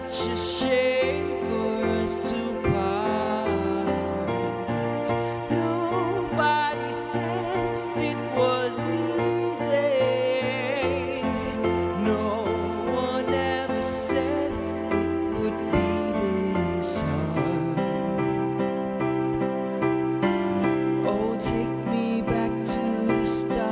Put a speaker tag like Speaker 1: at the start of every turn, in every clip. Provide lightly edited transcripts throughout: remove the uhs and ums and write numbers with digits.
Speaker 1: such a shame for us to part. Nobody said it was easy. No one ever said it would be this hard. Oh, take me back to the start.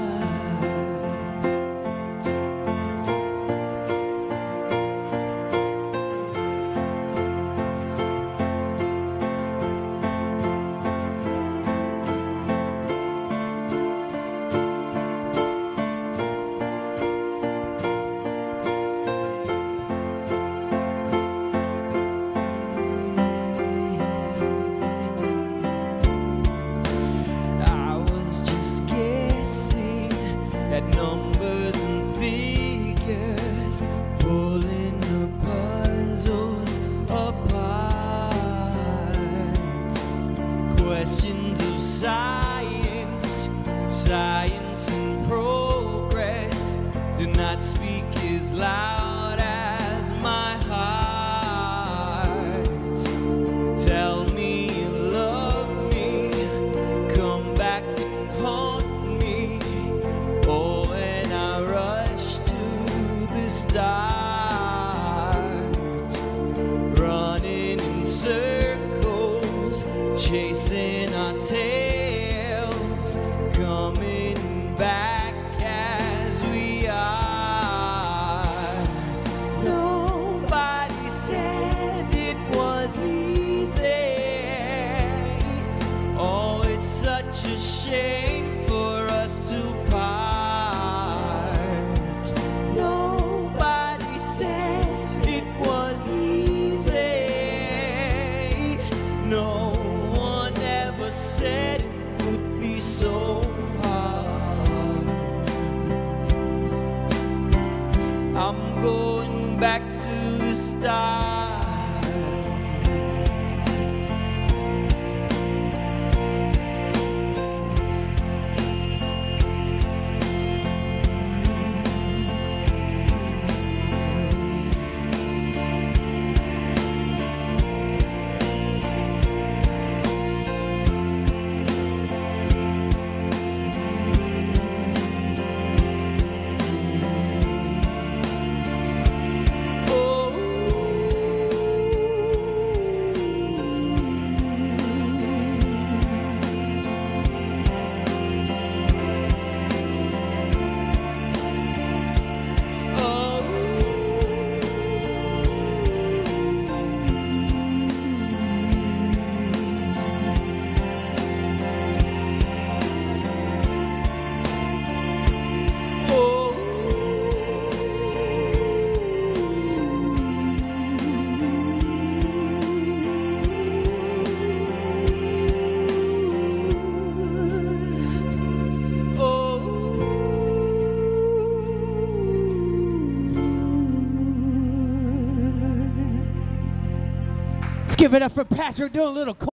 Speaker 1: At numbers and figures, pulling the puzzles apart. Questions of science, science and progress do not speak as loud as my heart. Tell me you love me, come back and haunt me. Oh, and I rush to the start, running in circles, chasing our tails, coming back as we are. Nobody said it was easy. Oh, it's such a shame for us to part. Nobody said it was easy. No one ever said it would be so hard. I'm going back to the start.
Speaker 2: Give it up for Patrick doing a little